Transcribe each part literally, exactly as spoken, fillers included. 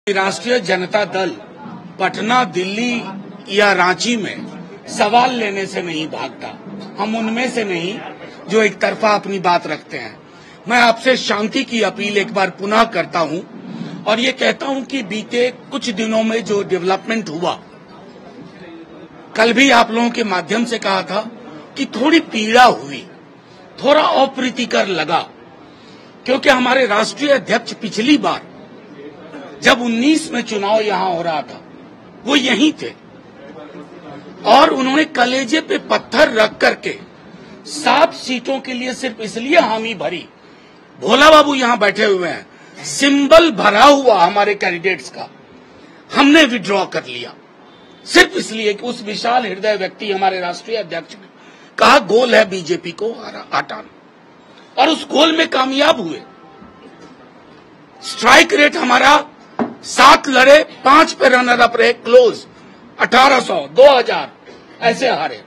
राष्ट्रीय जनता दल पटना, दिल्ली या रांची में सवाल लेने से नहीं भागता। हम उनमें से नहीं जो एक तरफा अपनी बात रखते हैं। मैं आपसे शांति की अपील एक बार पुनः करता हूं और ये कहता हूं कि बीते कुछ दिनों में जो डेवलपमेंट हुआ, कल भी आप लोगों के माध्यम से कहा था कि थोड़ी पीड़ा हुई, थोड़ा अप्रीतिकर लगा, क्योंकि हमारे राष्ट्रीय अध्यक्ष पिछली बार जब उन्नीस में चुनाव यहां हो रहा था वो यहीं थे और उन्होंने कलेजे पे पत्थर रख करके सात सीटों के लिए सिर्फ इसलिए हामी भरी। भोला बाबू यहां बैठे हुए हैं, सिंबल भरा हुआ हमारे कैंडिडेट्स का हमने विड्रॉ कर लिया सिर्फ इसलिए कि उस विशाल हृदय व्यक्ति हमारे राष्ट्रीय अध्यक्ष ने कहा गोल है बीजेपी को हटाना, और उस गोल में कामयाब हुए। स्ट्राइक रेट हमारा सात लड़े, पांच पे रनर अप रहे, क्लोज अठारह सौ, दो हजार ऐसे हारे।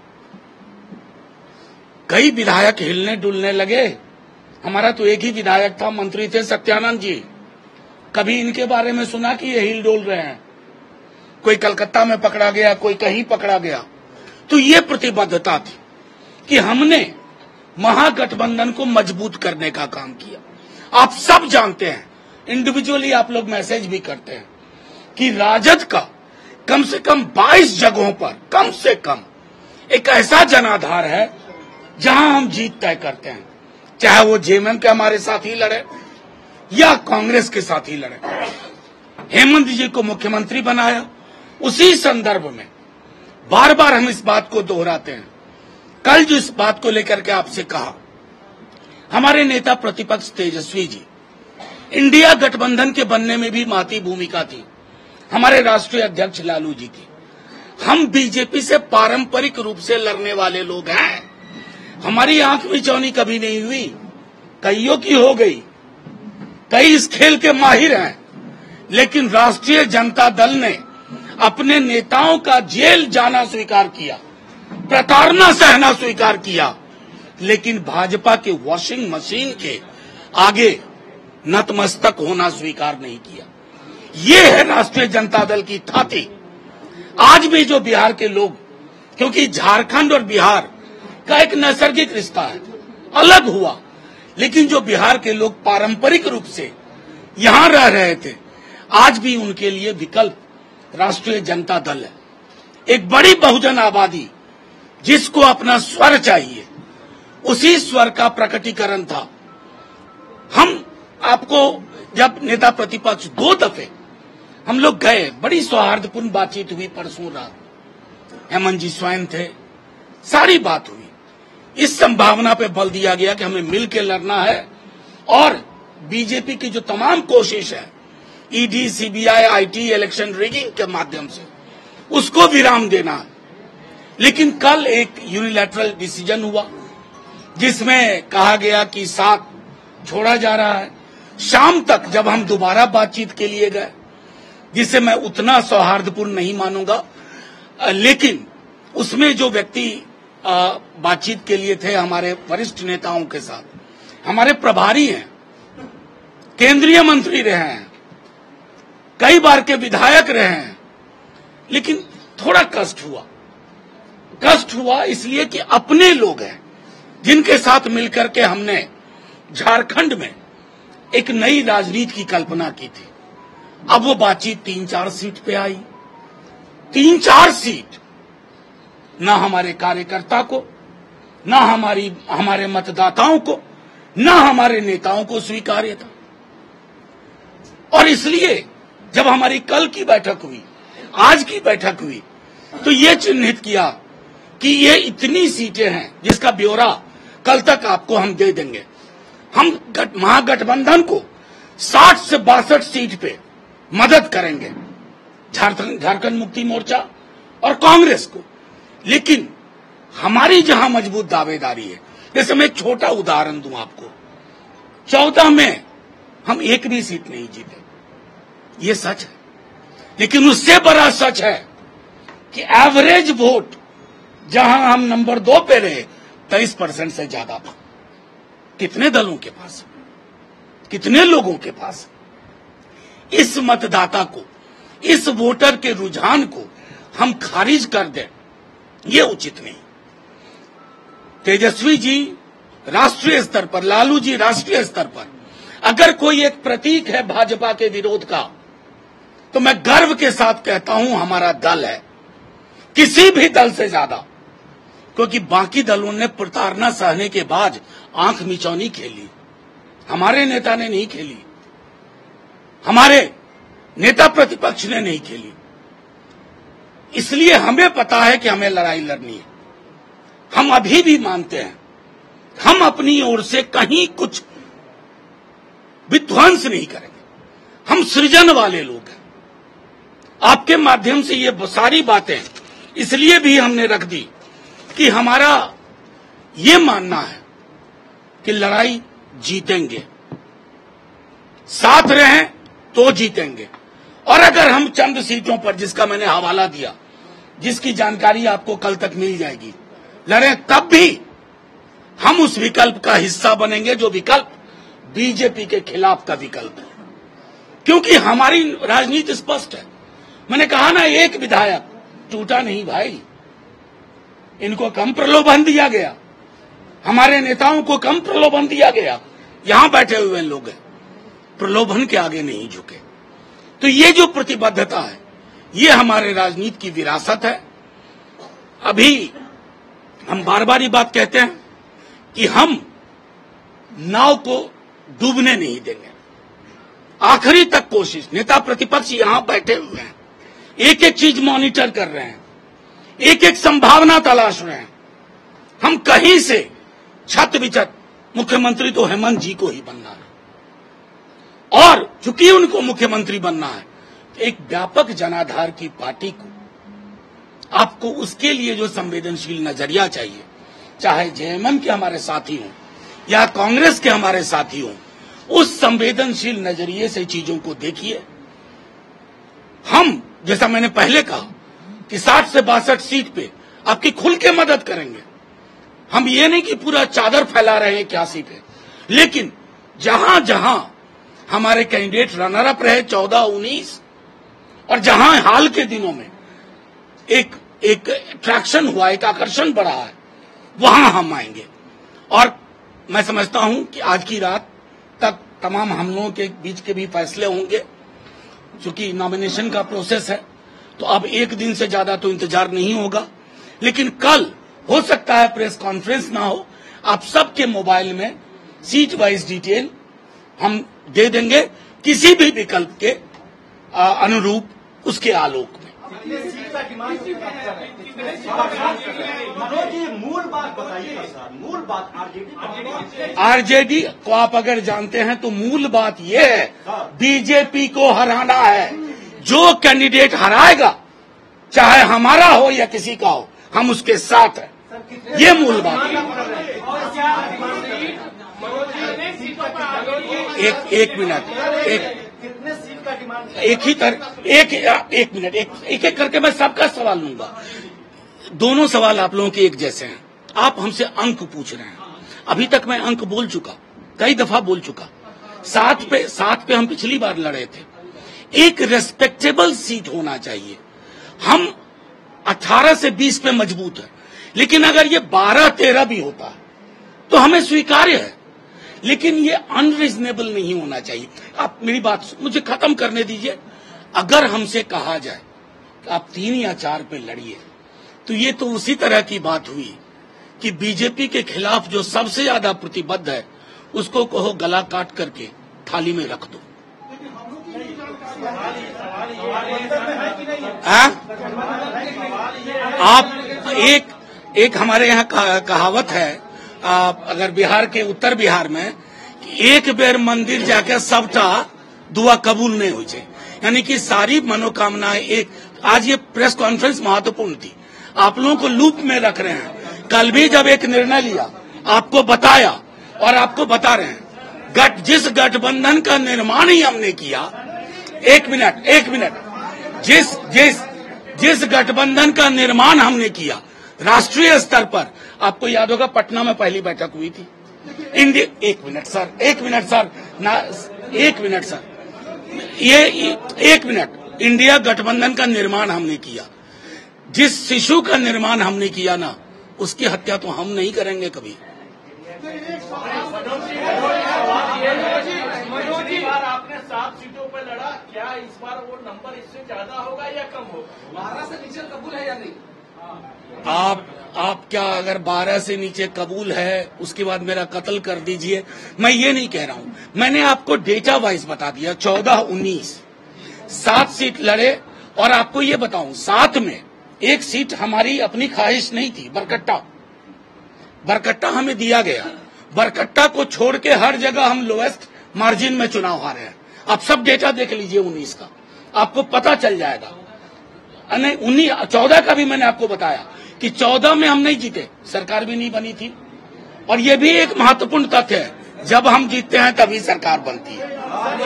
कई विधायक हिलने डुलने लगे। हमारा तो एक ही विधायक था, मंत्री थे सत्यानंद जी। कभी इनके बारे में सुना कि ये हिल डोल रहे हैं? कोई कलकत्ता में पकड़ा गया, कोई कहीं पकड़ा गया। तो ये प्रतिबद्धता थी कि हमने महागठबंधन को मजबूत करने का काम किया। आप सब जानते हैं, इंडिविजुअली आप लोग मैसेज भी करते हैं कि राजद का कम से कम बाईस जगहों पर कम से कम एक ऐसा जनाधार है जहां हम जीत तय करते हैं, चाहे वो जेएमएम के हमारे साथ ही लड़े या कांग्रेस के साथ ही लड़े। हेमंत जी को मुख्यमंत्री बनाया, उसी संदर्भ में बार बार हम इस बात को दोहराते हैं। कल जो इस बात को लेकर के आपसे कहा, हमारे नेता प्रतिपक्ष तेजस्वी जी, इंडिया गठबंधन के बनने में भी महती भूमिका थी हमारे राष्ट्रीय अध्यक्ष लालू जी की। हम बीजेपी से पारंपरिक रूप से लड़ने वाले लोग हैं। हमारी आंख में चौनी कभी नहीं हुई, कईयों की हो गई, कई इस खेल के माहिर हैं, लेकिन राष्ट्रीय जनता दल ने अपने नेताओं का जेल जाना स्वीकार किया, प्रताड़ना सहना स्वीकार किया, लेकिन भाजपा के वॉशिंग मशीन के आगे नतमस्तक होना स्वीकार नहीं किया। ये है राष्ट्रीय जनता दल की थाती। आज भी जो बिहार के लोग, क्योंकि झारखंड और बिहार का एक नैसर्गिक रिश्ता है, अलग हुआ, लेकिन जो बिहार के लोग पारंपरिक रूप से यहां रह रहे थे, आज भी उनके लिए विकल्प राष्ट्रीय जनता दल है। एक बड़ी बहुजन आबादी जिसको अपना स्वर चाहिए, उसी स्वर का प्रकटीकरण था। हम आपको जब नेता प्रतिपक्ष दो दफे हम लोग गए, बड़ी सौहार्दपूर्ण बातचीत हुई परसों रात, हेमंत जी स्वयं थे, सारी बात हुई। इस संभावना पे बल दिया गया कि हमें मिलकर लड़ना है और बीजेपी की जो तमाम कोशिश है ED, CBI, IT, election rigging के माध्यम से, उसको विराम देना है। लेकिन कल एक यूनिलैटरल डिसीजन हुआ जिसमें कहा गया कि साथ छोड़ा जा रहा है। शाम तक जब हम दोबारा बातचीत के लिए गए, जिसे मैं उतना सौहार्दपूर्ण नहीं मानूंगा, लेकिन उसमें जो व्यक्ति बातचीत के लिए थे हमारे वरिष्ठ नेताओं के साथ, हमारे प्रभारी हैं, केंद्रीय मंत्री रहे हैं, कई बार के विधायक रहे हैं, लेकिन थोड़ा कष्ट हुआ। कष्ट हुआ इसलिए कि अपने लोग हैं जिनके साथ मिलकर के हमने झारखंड में एक नई राजनीति की कल्पना की थी। अब वो बातचीत तीन चार सीट पे आई। तीन चार सीट ना हमारे कार्यकर्ता को, ना हमारी हमारे मतदाताओं को, ना हमारे नेताओं को स्वीकार्य था। और इसलिए जब हमारी कल की बैठक हुई, आज की बैठक हुई, तो ये चिन्हित किया कि ये इतनी सीटें हैं जिसका ब्यौरा कल तक आपको हम दे देंगे। हम महागठबंधन को साठ से बासठ सीट पे मदद करेंगे, झारखंड झारखंड मुक्ति मोर्चा और कांग्रेस को। लेकिन हमारी जहां मजबूत दावेदारी है, जैसे मैं एक छोटा उदाहरण दूं आपको, चौदह में हम एक भी सीट नहीं जीते, ये सच है। लेकिन उससे बड़ा सच है कि एवरेज वोट जहां हम नंबर दो पे रहे, तेईस परसेंट से ज्यादा था। कितने दलों के पास, कितने लोगों के पास? इस मतदाता को, इस वोटर के रुझान को हम खारिज कर दें, ये उचित नहीं। तेजस्वी जी राष्ट्रीय स्तर पर, लालू जी राष्ट्रीय स्तर पर अगर कोई एक प्रतीक है भाजपा के विरोध का, तो मैं गर्व के साथ कहता हूं हमारा दल है, किसी भी दल से ज्यादा, क्योंकि बाकी दलों ने प्रताड़ना सहने के बाद आंख मिचौनी खेली, हमारे नेता ने नहीं खेली, हमारे नेता प्रतिपक्ष ने नहीं खेली। इसलिए हमें पता है कि हमें लड़ाई लड़नी है। हम अभी भी मानते हैं हम अपनी ओर से कहीं कुछ विध्वंस नहीं करेंगे, हम सृजन वाले लोग हैं। आपके माध्यम से ये सारी बातें इसलिए भी हमने रख दी कि हमारा ये मानना है कि लड़ाई जीतेंगे, साथ रहें तो जीतेंगे। और अगर हम चंद सीटों पर, जिसका मैंने हवाला दिया, जिसकी जानकारी आपको कल तक मिल जाएगी, लड़ें, तब भी हम उस विकल्प का हिस्सा बनेंगे जो विकल्प बीजेपी के खिलाफ का विकल्प है। क्योंकि हमारी राजनीति स्पष्ट है। मैंने कहा ना, एक विधायक टूटा नहीं भाई, इनको कम प्रलोभन दिया गया, हमारे नेताओं को कम प्रलोभन दिया गया। यहां बैठे हुए लोग हैं, प्रलोभन के आगे नहीं झुके। तो ये जो प्रतिबद्धता है, ये हमारे राजनीति की विरासत है। अभी हम बार बार ये बात कहते हैं कि हम नाव को डूबने नहीं देंगे, आखिरी तक कोशिश। नेता प्रतिपक्ष यहां बैठे हुए हैं, एक एक चीज मॉनिटर कर रहे हैं, एक एक संभावना तलाश रहे हैं। हम कहीं से छत बिछत, मुख्यमंत्री तो हेमंत जी को ही बनना है, और चूंकि उनको मुख्यमंत्री बनना है, एक व्यापक जनाधार की पार्टी को आपको उसके लिए जो संवेदनशील नजरिया चाहिए, चाहे जेएमएम के हमारे साथी हों या कांग्रेस के हमारे साथी हों, उस संवेदनशील नजरिए से चीजों को देखिए। हम, जैसा मैंने पहले कहा, कि साठ से बासठ सीट पे आपकी खुल के मदद करेंगे। हम ये नहीं कि पूरा चादर फैला रहे हैं इक्यासी पे, लेकिन जहां जहां हमारे कैंडिडेट रनर अप रहे चौदह उन्नीस, और जहां हाल के दिनों में एक एक अट्रैक्शन हुआ, एक आकर्षण बढ़ा है, वहां हम आएंगे। और मैं समझता हूं कि आज की रात तक तमाम हम लोगों के बीच के भी फैसले होंगे। चूंकि नॉमिनेशन का प्रोसेस है, तो अब एक दिन से ज्यादा तो इंतजार नहीं होगा। लेकिन कल हो सकता है प्रेस कॉन्फ्रेंस ना हो, आप सबके मोबाइल में सीट वाइज डिटेल हम दे देंगे, किसी भी विकल्प के अनुरूप, उसके आलोक में। मूल बात बताइए सर, मूल बात आरजेडी आरजेडी को आप अगर जानते हैं तो मूल बात यह है, बीजेपी को हराना है। जो कैंडिडेट हराएगा, चाहे हमारा हो या किसी का हो, हम उसके साथ हैं। ये मूल बात है। एक एक मिनट, एक कितने सीट का डिमांड? एक ही तरह एक एक मिनट, एक एक एक करके मैं सबका सवाल लूंगा। दोनों सवाल आप लोगों के एक जैसे हैं। आप हमसे अंक पूछ रहे हैं, अभी तक मैं अंक बोल चुका, कई दफा बोल चुका। सात पे सात पे हम पिछली बार लड़े थे। एक रेस्पेक्टेबल सीट होना चाहिए। हम अठारह से बीस पे मजबूत है, लेकिन अगर ये बारह तेरह भी होता है तो हमें स्वीकार्य है, लेकिन ये अनरीजनेबल नहीं होना चाहिए। आप मेरी बात मुझे खत्म करने दीजिए। अगर हमसे कहा जाए कि आप तीन या चार पे लड़िए, तो ये तो उसी तरह की बात हुई कि बीजेपी के खिलाफ जो सबसे ज्यादा प्रतिबद्ध है, उसको कहो गला काट करके थाली में रख दो। आ? आप एक एक हमारे यहाँ कहावत है, आप अगर बिहार के उत्तर बिहार में, कि एक बेर मंदिर जाकर सबटा दुआ कबूल नहीं हुई, यानी कि सारी मनोकामनाएं एक। आज ये प्रेस कॉन्फ्रेंस महत्वपूर्ण थी, आप लोगों को लूप में रख रहे हैं। कल भी जब एक निर्णय लिया, आपको बताया और आपको बता रहे हैं, गठ जिस गठबंधन का निर्माण ही हमने किया, एक मिनट एक मिनट जिस जिस जिस गठबंधन का निर्माण हमने किया राष्ट्रीय स्तर पर, आपको याद होगा पटना में पहली बैठक हुई थी इंडिया। एक मिनट सर, एक मिनट सर, ना एक मिनट सर, ये एक मिनट, इंडिया गठबंधन का निर्माण हमने किया। जिस शिशु का निर्माण हमने किया ना, उसकी हत्या तो हम नहीं करेंगे कभी। आपने सात सीटों पर लड़ा, क्या इस बार वो नंबर इससे ज्यादा होगा या कम होगा? बारह से नीचे कबूल है या नहीं? आप आप क्या अगर बारह से नीचे कबूल है, उसके बाद मेरा कत्ल कर दीजिए। मैं ये नहीं कह रहा हूं, मैंने आपको डेटा वाइज बता दिया। चौदह उन्नीस सात सीट लड़े, और आपको ये बताऊं, सात में एक सीट हमारी अपनी ख्वाहिश नहीं थी, बरकट्टा बरकट्टा हमें दिया गया। बरकट्टा को छोड़ के हर जगह हम लोएस्ट मार्जिन में चुनाव हारे हैं। आप सब डेटा देख लीजिए उन्नीस का, आपको पता चल जाएगा। नहीं, उन्नीस चौदह का भी मैंने आपको बताया कि चौदह में हम नहीं जीते, सरकार भी नहीं बनी थी। और ये भी एक महत्वपूर्ण तथ्य है, जब हम जीतते हैं तभी सरकार बनती है।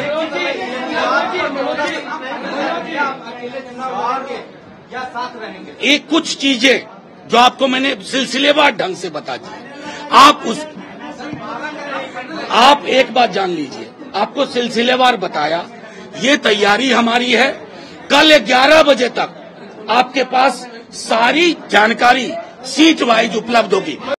एक कुछ चीजें जो आपको मैंने सिलसिलेवार ढंग से बता दी, आप उस आप एक बात जान लीजिए, आपको सिलसिलेवार बताया। ये तैयारी हमारी है, कल ग्यारह बजे तक आपके पास सारी जानकारी सीट वाइज उपलब्ध होगी।